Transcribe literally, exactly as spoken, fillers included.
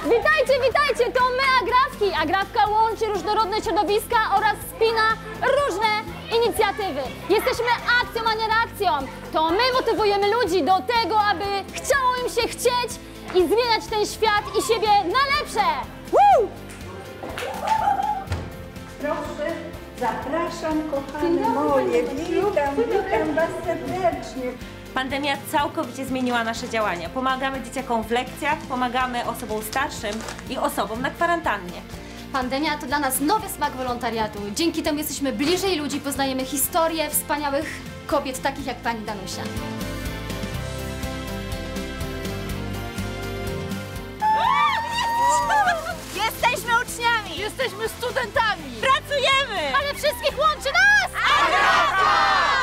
Witajcie, witajcie! To my, Agrawki. Agrawka łączy różnorodne środowiska oraz spina różne inicjatywy. Jesteśmy akcją, a nie reakcją. To my motywujemy ludzi do tego, aby chciało im się chcieć i zmieniać ten świat i siebie na lepsze. Woo! Proszę, zapraszam, kochane moje. Witam, witam was serdecznie. Pandemia całkowicie zmieniła nasze działania. Pomagamy dzieciakom w lekcjach, pomagamy osobom starszym i osobom na kwarantannie. Pandemia to dla nas nowy smak wolontariatu. Dzięki temu jesteśmy bliżej ludzi, poznajemy historię wspaniałych kobiet, takich jak pani Danusia. Jesteśmy uczniami! Jesteśmy studentami! Pracujemy! Ale wszystkich łączy nas! Agrawka!